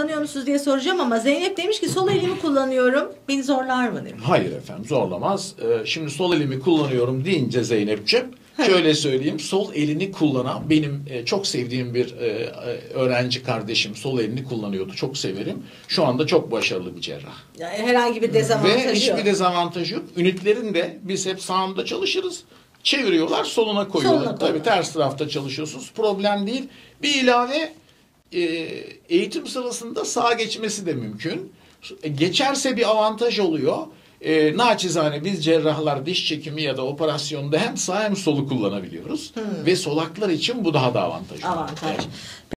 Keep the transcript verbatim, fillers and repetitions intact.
kullanıyor musunuz diye soracağım ama Zeynep demiş ki sol elimi kullanıyorum. Beni zorlar mı demiş. Hayır efendim, zorlamaz. Ee, şimdi sol elimi kullanıyorum deyince Zeynep'ciğim, şöyle söyleyeyim, sol elini kullanan benim e, çok sevdiğim bir e, öğrenci kardeşim sol elini kullanıyordu. Çok severim. Şu anda çok başarılı bir cerrah. Yani herhangi bir dezavantajı Ve hiçbir yok. dezavantajı yok. Ünitlerin de biz hep sağında çalışırız. Çeviriyorlar, soluna koyuyorlar. Soluna Tabii koyuyorlar. ters tarafta çalışıyorsunuz. Problem değil. Bir ilave, e, eğitim sırasında sağa geçmesi de mümkün. Geçerse bir avantaj oluyor. E, naçizane biz cerrahlar diş çekimi ya da operasyonda hem sağ hem solu kullanabiliyoruz. Hmm. Ve solaklar için bu daha da avantajlı. Avantaj.